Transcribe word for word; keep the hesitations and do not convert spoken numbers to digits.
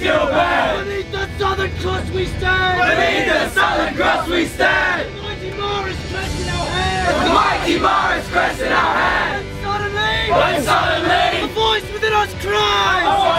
still band! Beneath the Southern Cross we stand! Beneath the Southern Cross we stand! The mighty Marr is cresting our hands! The mighty Marist cresting our hands! And suddenly, When suddenly, a voice within us cries!